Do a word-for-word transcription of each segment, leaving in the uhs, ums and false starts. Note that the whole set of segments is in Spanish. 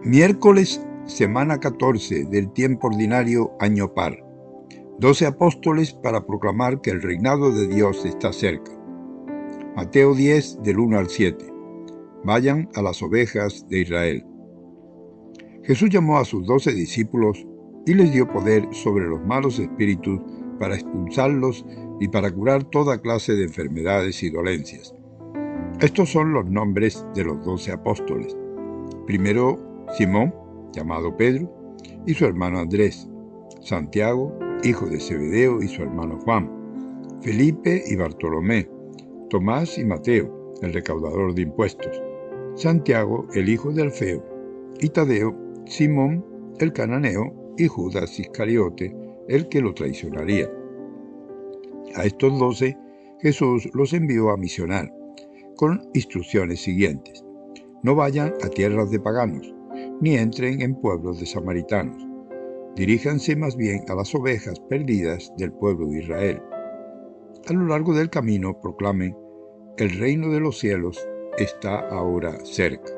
Miércoles, semana catorce del tiempo ordinario, año par. Doce apóstoles para proclamar que el reinado de Dios está cerca. Mateo diez, del uno al siete. Vayan a las ovejas de Israel. Jesús llamó a sus doce discípulos y les dio poder sobre los malos espíritus para expulsarlos y para curar toda clase de enfermedades y dolencias. Estos son los nombres de los doce apóstoles. Primero, Simón, llamado Pedro, y su hermano Andrés, Santiago, hijo de Zebedeo, y su hermano Juan, Felipe y Bartolomé, Tomás y Mateo, el recaudador de impuestos, Santiago, el hijo de Alfeo, y Tadeo, Simón, el cananeo, y Judas Iscariote, el que lo traicionaría. A estos doce Jesús los envió a misionar, con instrucciones siguientes: no vayan a tierras de paganos, ni entren en pueblos de samaritanos. Diríjanse más bien a las ovejas perdidas del pueblo de Israel. A lo largo del camino proclamen: el reino de los cielos está ahora cerca.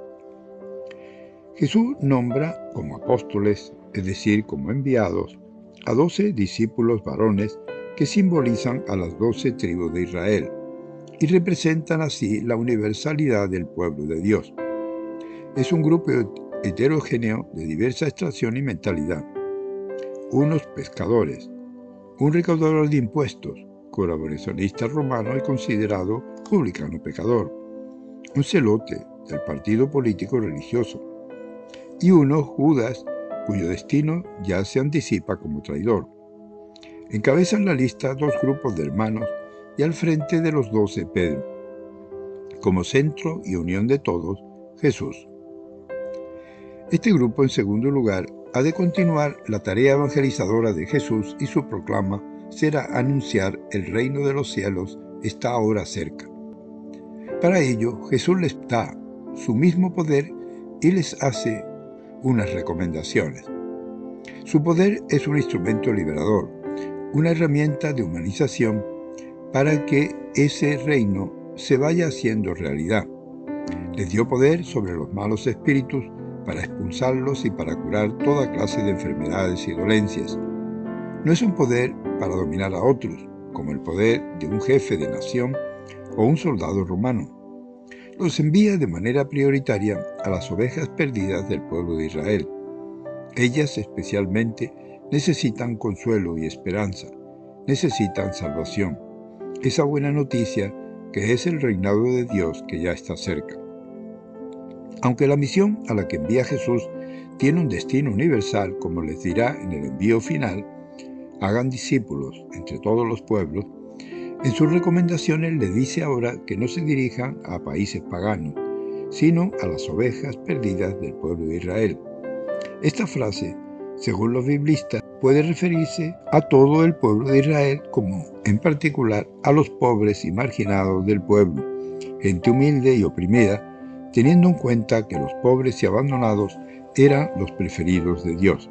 Jesús nombra como apóstoles, es decir, como enviados, a doce discípulos varones que simbolizan a las doce tribus de Israel y representan así la universalidad del pueblo de Dios. Es un grupo heterogéneo de diversa extracción y mentalidad. Unos pescadores, un recaudador de impuestos, colaboracionista romano y considerado publicano pecador, un celote del partido político religioso, y uno, Judas, cuyo destino ya se anticipa como traidor. Encabezan la lista dos grupos de hermanos y al frente de los doce Pedro. Como centro y unión de todos, Jesús. Este grupo, en segundo lugar, ha de continuar la tarea evangelizadora de Jesús y su proclama será anunciar el reino de los cielos está ahora cerca. Para ello, Jesús les da su mismo poder y les hace unas recomendaciones. Su poder es un instrumento liberador, una herramienta de humanización para que ese reino se vaya haciendo realidad. Les dio poder sobre los malos espíritus para expulsarlos y para curar toda clase de enfermedades y dolencias. No es un poder para dominar a otros, como el poder de un jefe de nación o un soldado romano. Los envía de manera prioritaria a las ovejas perdidas del pueblo de Israel. Ellas especialmente necesitan consuelo y esperanza, necesitan salvación, esa buena noticia que es el reinado de Dios que ya está cerca. Aunque la misión a la que envía Jesús tiene un destino universal, como les dirá en el envío final, hagan discípulos entre todos los pueblos, en sus recomendaciones les dice ahora que no se dirijan a países paganos, sino a las ovejas perdidas del pueblo de Israel. Esta frase, según los biblistas, puede referirse a todo el pueblo de Israel, como en particular a los pobres y marginados del pueblo, gente humilde y oprimida, teniendo en cuenta que los pobres y abandonados eran los preferidos de Dios.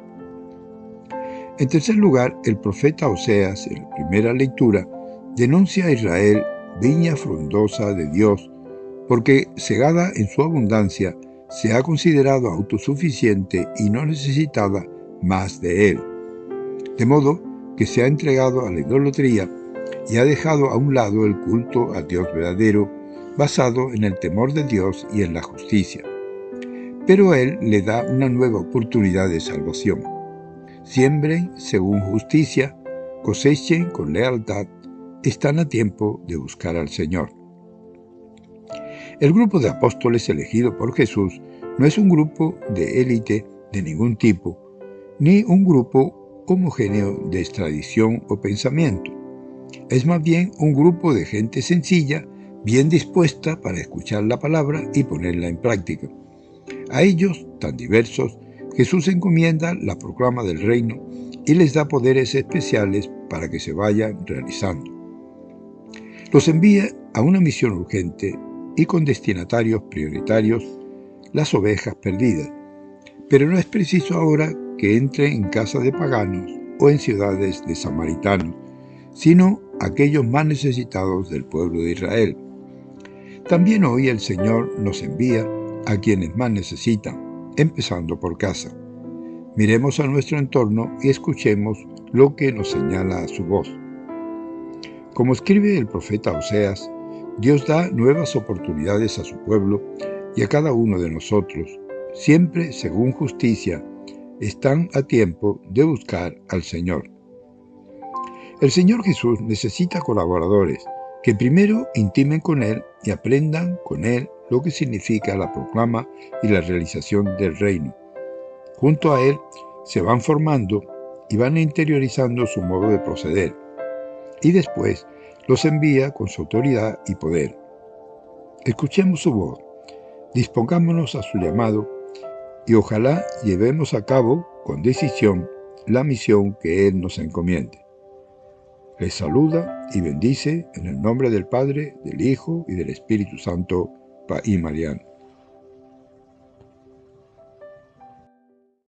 En tercer lugar, el profeta Oseas, en la primera lectura, denuncia a Israel, viña frondosa de Dios, porque cegada en su abundancia, se ha considerado autosuficiente y no necesitada más de él. De modo que se ha entregado a la idolatría y ha dejado a un lado el culto a Dios verdadero, basado en el temor de Dios y en la justicia. Pero Él le da una nueva oportunidad de salvación. Siembren según justicia, cosechen con lealtad, están a tiempo de buscar al Señor. El grupo de apóstoles elegido por Jesús no es un grupo de élite de ningún tipo, ni un grupo homogéneo de extradición o pensamiento. Es más bien un grupo de gente sencilla, bien dispuesta para escuchar la palabra y ponerla en práctica. A ellos, tan diversos, Jesús encomienda la proclama del reino y les da poderes especiales para que se vayan realizando. Los envía a una misión urgente y con destinatarios prioritarios, las ovejas perdidas. Pero no es preciso ahora que entren en casas de paganos o en ciudades de samaritanos, sino aquellos más necesitados del pueblo de Israel. También hoy el Señor nos envía a quienes más necesitan, empezando por casa. Miremos a nuestro entorno y escuchemos lo que nos señala su voz. Como escribe el profeta Oseas, Dios da nuevas oportunidades a su pueblo y a cada uno de nosotros, siempre según justicia, están a tiempo de buscar al Señor. El Señor Jesús necesita colaboradores que primero intimen con Él y aprendan con Él lo que significa la proclama y la realización del reino. Junto a Él se van formando y van interiorizando su modo de proceder, y después los envía con su autoridad y poder. Escuchemos su voz, dispongámonos a su llamado y ojalá llevemos a cabo con decisión la misión que Él nos encomiende. Les saluda y bendice en el nombre del Padre, del Hijo y del Espíritu Santo, Paí Mariano.